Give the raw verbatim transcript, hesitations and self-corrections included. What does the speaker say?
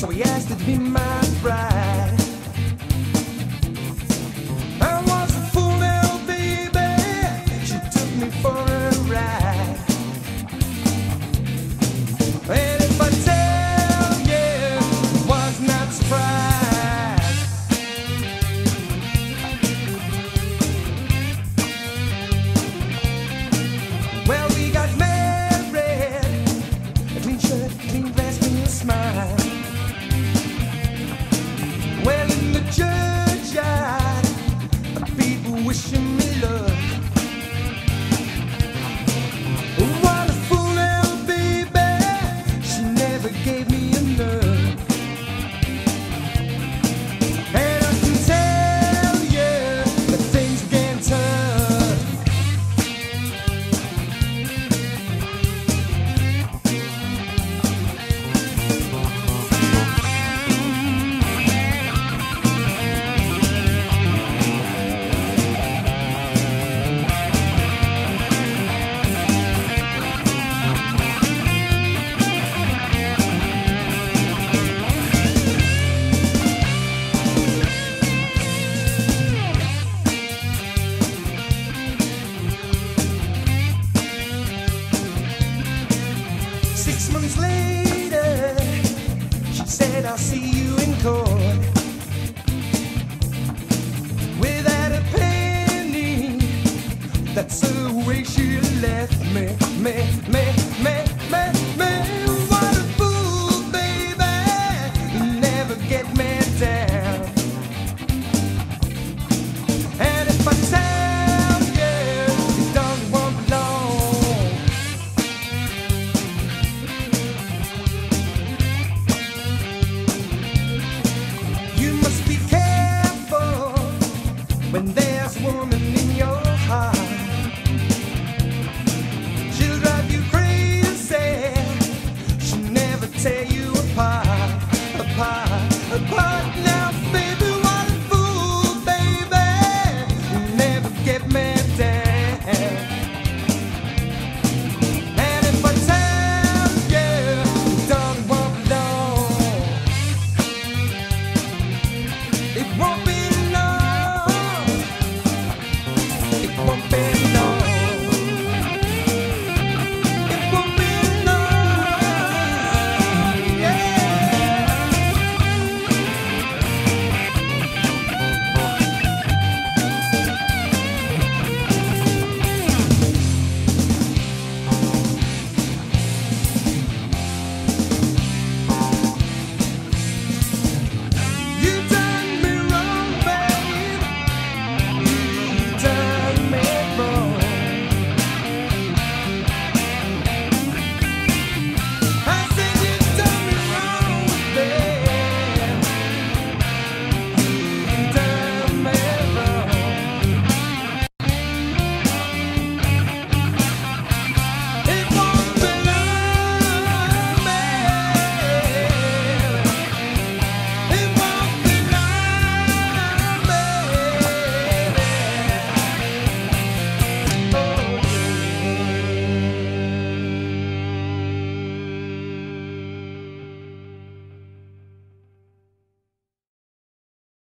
so he asked her to be my bride. I was a fool now, baby. She took me for a ride. And if I tell you, it was not surprise. Well, we got married. A clean shirt, clean glass, clean smile. Well, in the churchyard, people wishing me luck. What a fool now, baby. She never gave me enough. And I can tell you that things are getting tough. Six months later, she said, I'll see you in court. Without a penny, that's the way she left me, me, me.